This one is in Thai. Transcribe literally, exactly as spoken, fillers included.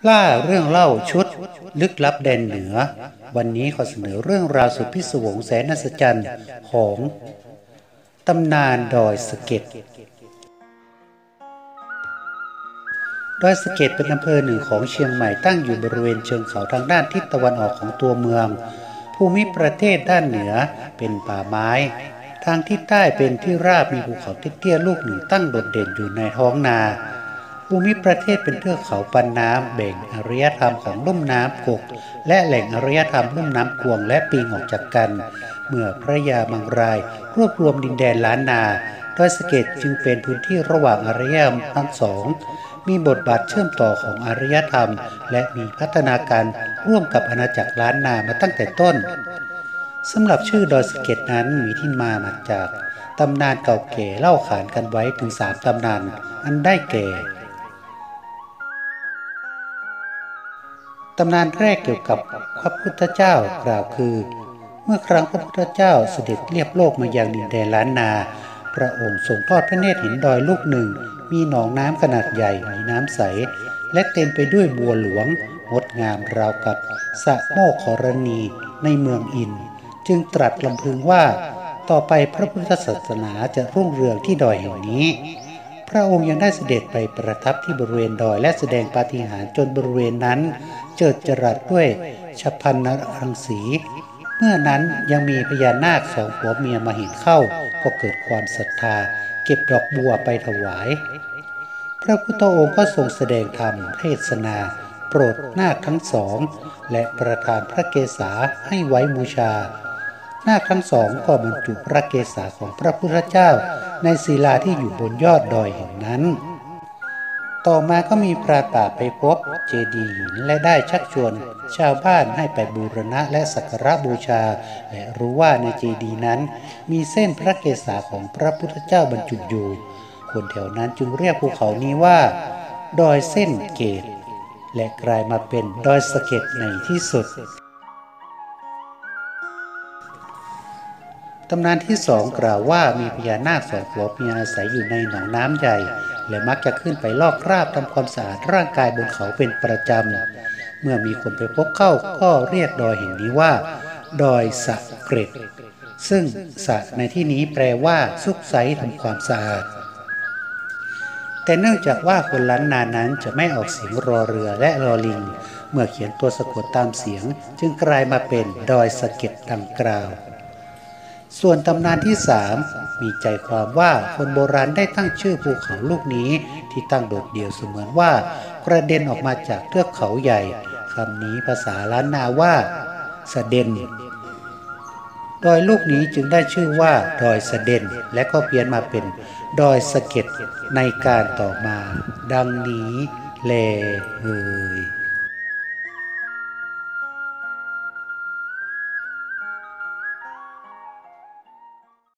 ล่าเรื่องเล่าชุดลึกลับแดนเหนือวันนี้ขอเสนอเรื่องราวสุดพิศวงแสนอัศจรรย์ของตำนานดอยสะเก็ดดอยสะเก็ดเป็นอำเภอหนึ่งของเชียงใหม่ตั้งอยู่บริเวณเชิงเขาทางด้านทิศตะวันออกของตัวเมืองภูมิประเทศด้านเหนือเป็นป่าไม้ทางทิศใต้เป็นที่ราบมีภูเขาเตี้ยๆลูกหนึ่งตั้งโดดเด่นอยู่ในท้องนาภูมิประเทศเป็นเทือกเขาปันน้ำแบ่งอารยธรรมของลุ่มน้ำกกและแหล่งอารยธรรมลุ่มน้ำกวงและปิงออกจากกันเมื่อพระยามังรายรวบรวมดินแดนล้านนาดอยสะเก็ดจึงเป็นพื้นที่ระหว่างอารยธรรมทั้งสองมีบทบาทเชื่อมต่อของอารยธรรมและมีพัฒนาการร่วมกับอาณาจักรล้านนามาตั้งแต่ต้นสำหรับชื่อดอยสะเก็ดนั้นมีที่มามาจากตำนานเก่าแก่เล่าขานกันไว้ถึงสามตำนานอันได้แก่ตำนานแรกเกี่ยวกับพระพุทธเจ้ากล่าวคือเมื่อครั้งพระพุทธเจ้าเสด็จเลียบโลกมายังดินแดนล้านนาพระองค์ทรงทอดพระเนตรเห็นดอยลูกหนึ่งมีหนองน้ำขนาดใหญ่มีน้ำใสและเต็มไปด้วยบัวหลวงงดงามราวกับสระโมกขรณีในเมืองอินจึงตรัสลำพึงว่าต่อไปพระพุทธศาสนาจะรุ่งเรืองที่ดอยแห่งนี้พระองค์ยังได้เสด็จไปประทับที่บริเวณดอยและแสดงปาฏิหาริย์จนบริเวณนั้นเจิดจรัสด้วยฉัพพรรณรังสีเมื่อนั้นยังมีพญานาคสองผัวเมียมาเห็นเข้าก็เกิดความศรัทธาเก็บดอกบัวไปถวายพระพุทธองค์ก็ทรงแสดงธรรมเทศนาโปรดนาคทั้งสองและประทานพระเกศาให้ไว้บูชานาคทั้งสองก็บรรจุพระเกศาของพระพุทธเจ้าในศิลาที่อยู่บนยอดดอยแห่งนั้นต่อมาก็มีพรานป่าไปพบเจดีย์หินและได้ชักชวนชาวบ้านให้ไปบูรณะและสักการะบูชาและรู้ว่าในเจดีย์นั้นมีเส้นพระเกศาของพระพุทธเจ้าบรรจุอยู่คนแถวนั้นจึงเรียกภูเขานี้ว่าดอยเส้นเกตและกลายมาเป็นดอยสะเก็ดในที่สุดตำนานที่สองกล่าวว่ามีพญานาคสองผัวเมียอาศัยอยู่ในหนองน้ำใหญ่และมักจะขึ้นไปลอกคราบทำความสะอาดร่างกายบนเขาเป็นประจำเมื่อมีคนไปพบเข้าก็เรียกดอยแห่งนี้ว่าดอยสะเก็ดซึ่งสะในที่นี้แปลว่าซุกไซทำความสะอาดแต่เนื่องจากว่าคนล้านนานั้นจะไม่ออกเสียงรอเรือและรอลิงเมื่อเขียนตัวสะกดตามเสียงจึงกลายมาเป็นดอยสะเก็ดดังกล่าวส่วนตำนานที่สามมีใจความว่าคนโบราณได้ตั้งชื่อภูเขาลูกนี้ที่ตั้งโดดเดี่ยวเสมือนว่ากระเด็นออกมาจากเทือกเขาใหญ่คำนี้ภาษาล้านนาว่าสะเด็นดอยลูกนี้จึงได้ชื่อว่าดอยสะเด็นและก็เพี้ยนมาเป็นดอยสะเก็ดในการต่อมาดังนี้แลเอ่ย